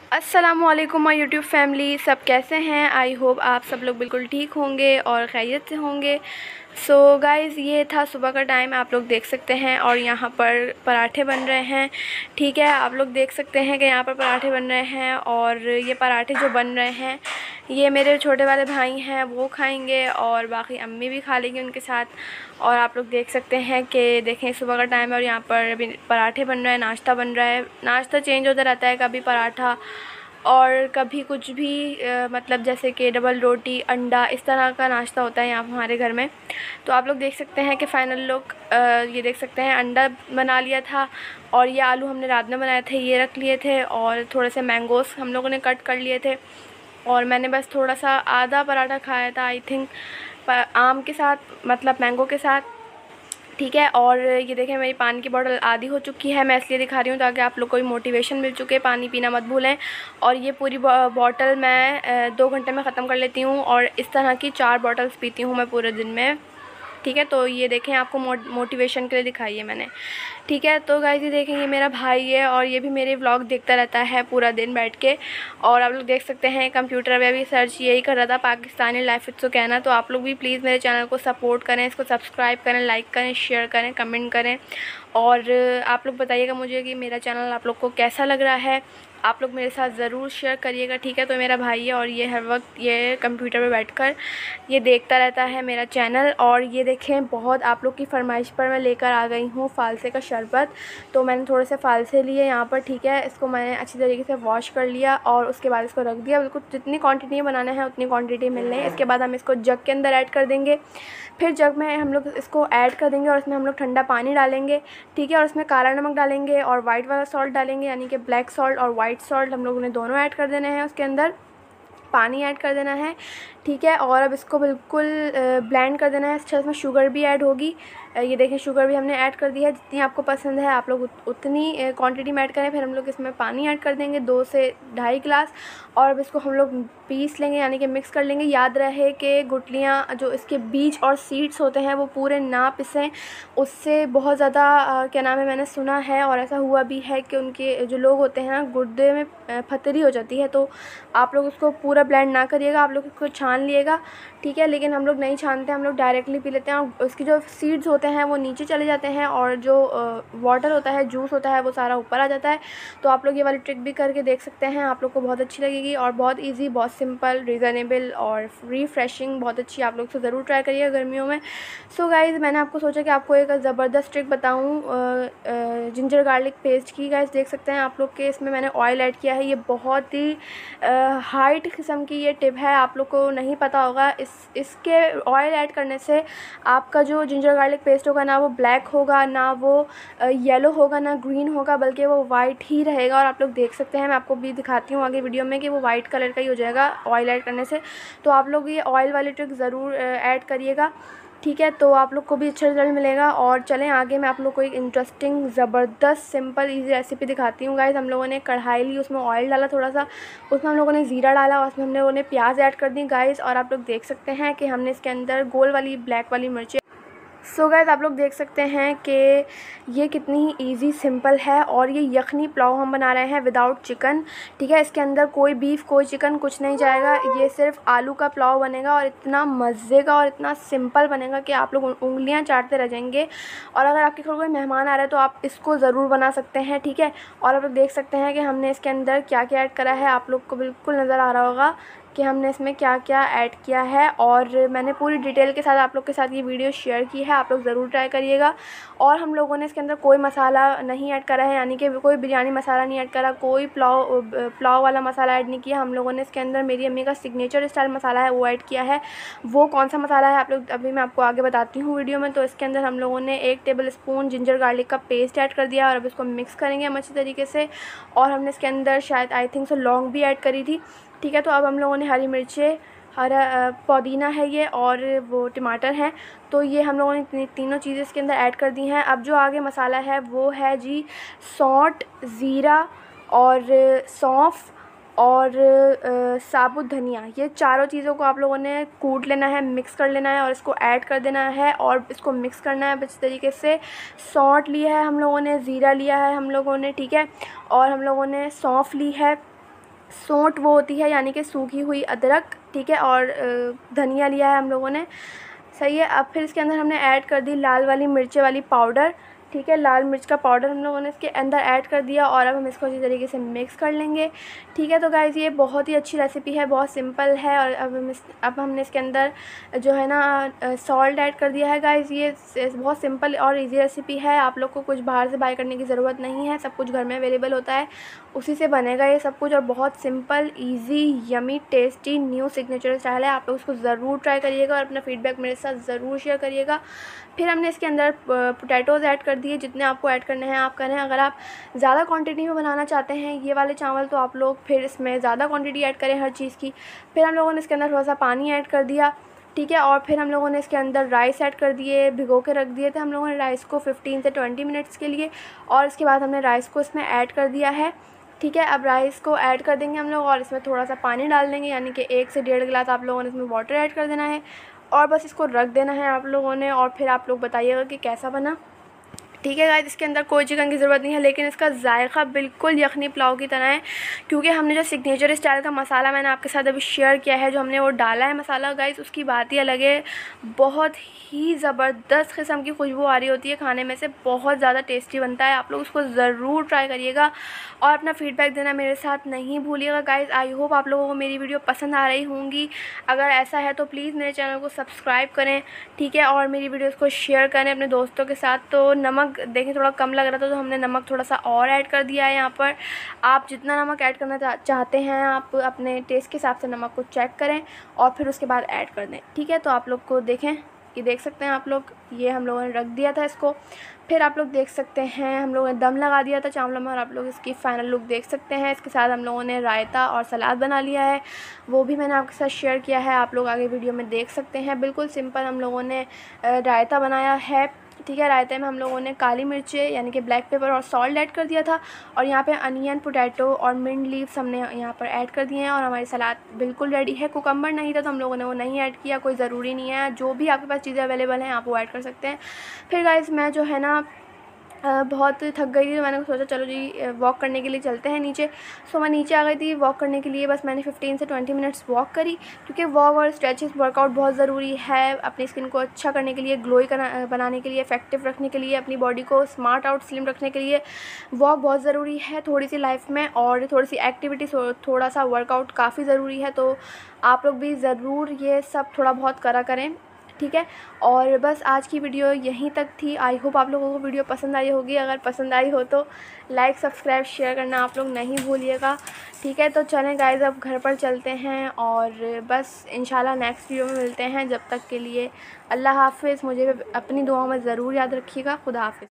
अस्सलामुअलैकुम my YouTube family, सब कैसे हैं। आई होप आप सब लोग बिल्कुल ठीक होंगे और खैरियत से होंगे। सो गाइज़, ये था सुबह का टाइम, आप लोग देख सकते हैं। और यहाँ पर पराठे बन रहे हैं। ठीक है, आप लोग देख सकते हैं कि यहाँ पर पराठे बन रहे हैं। और ये पराठे जो बन रहे हैं ये मेरे छोटे वाले भाई हैं, वो खाएंगे और बाकी अम्मी भी खा लेंगी उनके साथ। और आप लोग देख सकते हैं कि देखें सुबह का टाइम है और यहाँ पर अभी पराठे बन रहे हैं, नाश्ता बन रहा है। नाश्ता चेंज होता रहता है, कभी पराठा और कभी कुछ भी मतलब जैसे कि डबल रोटी, अंडा, इस तरह का नाश्ता होता है यहाँ पर हमारे घर में। तो आप लोग देख सकते हैं कि फ़ाइनल लुक ये देख सकते हैं। अंडा बना लिया था और ये आलू हमने रात में बनाए थे, ये रख लिए थे। और थोड़े से मैंगोस हम लोगों ने कट कर लिए थे। और मैंने बस थोड़ा सा आधा पराठा खाया था, आई थिंक आम के साथ, मतलब मैंगो के साथ। ठीक है, और ये देखें मेरी पानी की बोतल आधी हो चुकी है। मैं इसलिए दिखा रही हूँ ताकि आप लोग को भी मोटिवेशन मिल चुके, पानी पीना मत भूलें। और ये पूरी बॉटल मैं 2 घंटे में ख़त्म कर लेती हूँ और इस तरह की 4 बॉटल्स पीती हूँ मैं पूरे दिन में। ठीक है, तो ये देखें, आपको मोटिवेशन के लिए दिखाई है मैंने। ठीक है, तो गाइस ये देखें, ये मेरा भाई है और ये भी मेरे व्लॉग देखता रहता है पूरा दिन बैठ के। और आप लोग देख सकते हैं कंप्यूटर पे अभी सर्च यही कर रहा था, पाकिस्तानी लाइफ विद सुकैना। तो आप लोग भी प्लीज़ मेरे चैनल को सपोर्ट करें, इसको सब्सक्राइब करें, लाइक करें, शेयर करें, कमेंट करें। और आप लोग बताइएगा मुझे कि मेरा चैनल आप लोग को कैसा लग रहा है। आप लोग मेरे साथ ज़रूर शेयर करिएगा। ठीक है, तो मेरा भाई है और ये हर वक्त ये कंप्यूटर पे बैठकर ये देखता रहता है मेरा चैनल। और ये देखें, बहुत आप लोग की फरमाइश पर मैं लेकर आ गई हूँ फ़ालसे का शरबत। तो मैंने थोड़े से फ़ालसे लिए यहाँ पर। ठीक है, इसको मैंने अच्छी तरीके से वॉश कर लिया और उसके बाद इसको रख दिया। बिल्कुल जितनी क्वांटिटी में बनाना है उतनी क्वांटिटी मिलनी है। इसके बाद हम इसको जग के अंदर ऐड कर देंगे। फिर जग में हम लोग इसको ऐड कर देंगे और इसमें हम लोग ठंडा पानी डालेंगे। ठीक है, और उसमें काला नमक डालेंगे और वाइट वाला सॉल्ट डालेंगे, यानी कि ब्लैक सॉल्ट और वाइट सॉल्ट हम लोगों ने दोनों ऐड कर देने हैं। उसके अंदर पानी ऐड कर देना है। ठीक है, और अब इसको बिल्कुल ब्लेंड कर देना है। अच्छा, इसमें शुगर भी ऐड होगी। ये देखें, शुगर भी हमने ऐड कर दी है। जितनी आपको पसंद है आप लोग उतनी क्वांटिटी में ऐड करें। फिर हम लोग इसमें पानी ऐड कर देंगे 2 से 2.5 गिलास। और अब इसको हम लोग पीस लेंगे, यानी कि मिक्स कर लेंगे। याद रहे कि गुठलियाँ जो इसके बीज और सीड्स होते हैं वो पूरे ना पिसें, उससे बहुत ज़्यादा क्या नाम है, मैंने सुना है और ऐसा हुआ भी है कि उनके जो लोग होते हैं ना, गुर्दे में फतरी हो जाती है। तो आप लोग उसको पूरा ब्लेंड ना करिएगा, आप लोग इसको छान लिएगा। ठीक है, लेकिन हम लोग नहीं छानते, हम लोग डायरेक्टली पी लेते हैं। और उसकी जो सीड्स होते हैं वो नीचे चले जाते हैं और जो वाटर होता है, जूस होता है, वो सारा ऊपर आ जाता है। तो आप लोग ये वाली ट्रिक भी करके देख सकते हैं, आप लोग को बहुत अच्छी लगेगी। और बहुत ईजी, बहुत सिंपल, रीज़नेबल और रिफ्रेशिंग, बहुत अच्छी। आप लोग तो ज़रूर ट्राई करिएगा गर्मियों में। सो गाइज़, मैंने आपको सोचा कि आपको एक ज़बरदस्त ट्रिक बताऊँ जिंजर गार्लिक पेस्ट की। गाइज़ देख सकते हैं आप लोग के इसमें मैंने ऑयल ऐड किया है। ये बहुत ही हाइट किस्म की ये टिप है, आप लोग को नहीं पता होगा। इसके ऑयल ऐड करने से आपका जो जिंजर गार्लिक पेस्ट होगा ना, वो ब्लैक होगा, ना वो येलो होगा, ना ग्रीन होगा, बल्कि वो वाइट ही रहेगा। और आप लोग देख सकते हैं, मैं आपको भी दिखाती हूँ आगे वीडियो में कि वो वाइट कलर का ही हो जाएगा ऑयल ऐड करने से। तो आप लोग ये ऑयल वाली ट्रिक ज़रूर ऐड करिएगा। ठीक है, तो आप लोग को भी अच्छा रिज़ल्ट मिलेगा। और चलें आगे, मैं आप लोग को एक इंटरेस्टिंग, ज़बरदस्त, सिंपल, इजी रेसिपी दिखाती हूँ। गाइस, हम लोगों ने कढ़ाई ली, उसमें ऑयल डाला थोड़ा सा, उसमें हम लोगों ने ज़ीरा डाला और उसमें हम लोगों ने प्याज ऐड कर दी गाइस। और आप लोग देख सकते हैं कि हमने इसके अंदर गोल वाली ब्लैक वाली मिर्ची। सो गाइस, आप लोग देख सकते हैं कि ये कितनी ही ईजी, सिंपल है। और ये यखनी पुलाव हम बना रहे हैं विदाउट चिकन। ठीक है, इसके अंदर कोई बीफ, कोई चिकन, कुछ नहीं जाएगा। ये सिर्फ आलू का पुलाव बनेगा और इतना मज़े का और इतना सिंपल बनेगा कि आप लोग उंगलियां चाटते रह जाएंगे। और अगर आपके घर कोई मेहमान आ रहा है तो आप इसको ज़रूर बना सकते हैं। ठीक है, और आप लोग देख सकते हैं कि हमने इसके अंदर क्या क्या ऐड करा है। आप लोग को बिल्कुल नज़र आ रहा होगा कि हमने इसमें क्या क्या ऐड किया है। और मैंने पूरी डिटेल के साथ आप लोग के साथ ये वीडियो शेयर की है, आप लोग ज़रूर ट्राई करिएगा। और हम लोगों ने इसके अंदर कोई मसाला नहीं ऐड करा है, यानी कि कोई बिरयानी मसाला नहीं ऐड करा, कोई पुलाव वाला मसाला ऐड नहीं किया। हम लोगों ने इसके अंदर मेरी अम्मी का सिग्नेचर स्टाइल मसाला है वो ऐड किया है। वो कौन सा मसाला है आप लोग अभी मैं आपको आगे बताती हूँ वीडियो में। तो इसके अंदर हम लोगों ने 1 टेबल स्पून जिंजर गार्लिक का पेस्ट ऐड कर दिया और अब इसको मिक्स करेंगे हम अच्छी तरीके से। और हमने इसके अंदर शायद आई थिंक सो लौंग भी ऐड करी थी। ठीक है, तो अब हम लोगों ने हरी मिर्चें, हरा पुदीना है ये, और वो टमाटर हैं। तो ये हम लोगों ने तीनों चीज़ें इसके अंदर ऐड कर दी हैं। अब जो आगे मसाला है वो है जी सौंठ, ज़ीरा और सौंफ और साबुत धनिया। ये चारों चीज़ों को आप लोगों ने कूट लेना है, मिक्स कर लेना है और इसको ऐड कर देना है और इसको मिक्स करना है इस तरीके से। सौंठ लिया है हम लोगों ने, ज़ीरा लिया है हम लोगों ने, ठीक है, और हम लोगों ने सौंफ ली है, सौंठ वो होती है यानी कि सूखी हुई अदरक, ठीक है, और धनिया लिया है हम लोगों ने, सही है। अब फिर इसके अंदर हमने ऐड कर दी लाल वाली मिर्ची वाली पाउडर, ठीक है, लाल मिर्च का पाउडर हम लोगों ने इसके अंदर ऐड कर दिया और अब हम इसको अच्छी तरीके से मिक्स कर लेंगे, ठीक है। तो गाइज़ ये बहुत ही अच्छी रेसिपी है, बहुत सिंपल है। और अब हमने इसके अंदर जो है ना सॉल्ट ऐड कर दिया है। गाइज़ ये बहुत सिंपल और इजी रेसिपी है, आप लोग को कुछ बाहर से बाय करने की ज़रूरत नहीं है, सब कुछ घर में अवेलेबल होता है, उसी से बनेगा ये सब कुछ। और बहुत simple, easy, yummy, tasty new signature style है। आप लोग उसको ज़रूर ट्राई करिएगा और अपना फ़ीडबैक मेरे साथ ज़रूर शेयर करिएगा। फिर हमने इसके अंदर पोटैटोज़ ऐड कर दिए, जितने आपको ऐड करने हैं आप करें। अगर आप ज़्यादा क्वांटिटी में बनाना चाहते हैं ये वाले चावल तो आप लोग फिर इसमें ज़्यादा क्वांटिटी ऐड करें हर चीज़ की। फिर हम लोगों ने इसके अंदर थोड़ा सा पानी ऐड कर दिया, ठीक है। और फिर हम लोगों ने इसके अंदर राइस ऐड कर दिए, भिगो के रख दिए थे हम लोगों ने राइस को 15 से 20 मिनट्स के लिए, और इसके बाद हमने राइस को इसमें ऐड कर दिया है, ठीक है। अब राइस को ऐड कर देंगे हम लोग और इसमें थोड़ा सा पानी डाल देंगे, यानी कि 1 से 1.5 गिलास आप लोगों ने इसमें वाटर ऐड कर देना है और बस इसको रख देना है आप लोगों ने। और फिर आप लोग बताइएगा कि कैसा बना, ठीक है गाइस। इसके अंदर कोई चिकन की ज़रूरत नहीं है, लेकिन इसका जायका बिल्कुल यखनी पुलाव की तरह है, क्योंकि हमने जो सिग्नेचर स्टाइल का मसाला मैंने आपके साथ अभी शेयर किया है, जो हमने वो डाला है मसाला गाइस, उसकी बात ही अलग है। बहुत ही ज़बरदस्त किस्म की खुशबू आ रही होती है खाने में से, बहुत ज़्यादा टेस्टी बनता है। आप लोग उसको ज़रूर ट्राई करिएगा और अपना फ़ीडबैक देना मेरे साथ नहीं भूलिएगा गाइस। आई होप आप लोगों को मेरी वीडियो पसंद आ रही होंगी। अगर ऐसा है तो प्लीज़ मेरे चैनल को सब्सक्राइब करें, ठीक है, और मेरी वीडियोज़ को शेयर करें अपने दोस्तों के साथ। तो नमक देखें थोड़ा कम लग रहा था तो हमने नमक थोड़ा सा और ऐड कर दिया है यहाँ पर। आप जितना नमक ऐड करना चाहते हैं आप अपने टेस्ट के हिसाब से नमक को चेक करें और फिर उसके बाद ऐड कर दें, ठीक है। तो आप लोग को देखें, ये देख सकते हैं आप लोग, ये हम लोगों ने रख दिया था इसको। फिर आप लोग देख सकते हैं हम लोगों ने दम लगा दिया था चावलों में और आप लोग इसकी फ़ाइनल लुक देख सकते हैं। इसके साथ हम लोगों ने रायता और सलाद बना लिया है, वो भी मैंने आपके साथ शेयर किया है, आप लोग आगे वीडियो में देख सकते हैं। बिल्कुल सिंपल हम लोगों ने रायता बनाया है, ठीक है। रायते में हम लोगों ने काली मिर्चें यानी कि ब्लैक पेपर और सॉल्ट ऐड कर दिया था और यहाँ पे अनियन, पोटैटो और मिंट लीव्स हमने यहाँ पर ऐड कर दिए हैं और हमारी सलाद बिल्कुल रेडी है। कुकम्बर नहीं था तो हम लोगों ने वो नहीं ऐड किया, कोई ज़रूरी नहीं है, जो भी आपके पास चीज़ें अवेलेबल हैं आप वो ऐड कर सकते हैं। फिर गाइस मैं जो है ना बहुत थक गई थी तो मैंने सोचा चलो जी वॉक करने के लिए चलते हैं नीचे। सो मैं नीचे आ गई थी वॉक करने के लिए, बस मैंने 15 से 20 मिनट्स वॉक करी, क्योंकि वॉक और स्ट्रेचेस वर्कआउट बहुत ज़रूरी है अपनी स्किन को अच्छा करने के लिए, ग्लोई बनाने के लिए, इफेक्टिव रखने के लिए, अपनी बॉडी को स्मार्ट आउट स्लिम रखने के लिए वॉक बहुत ज़रूरी है थोड़ी सी लाइफ में, और थोड़ी सी एक्टिविटी, थोड़ा सा वर्कआउट काफ़ी ज़रूरी है। तो आप लोग भी ज़रूर ये सब थोड़ा बहुत करा करें, ठीक है। और बस आज की वीडियो यहीं तक थी। आई होप आप लोगों को वीडियो पसंद आई होगी, अगर पसंद आई हो तो लाइक, सब्सक्राइब, शेयर करना आप लोग नहीं भूलिएगा, ठीक है। तो चलें गाइस अब घर पर चलते हैं और बस इंशाल्लाह नेक्स्ट वीडियो में मिलते हैं। जब तक के लिए अल्लाह हाफ़िज़। मुझे अपनी दुआओं में ज़रूर याद रखिएगा। खुदा हाफ़िज़।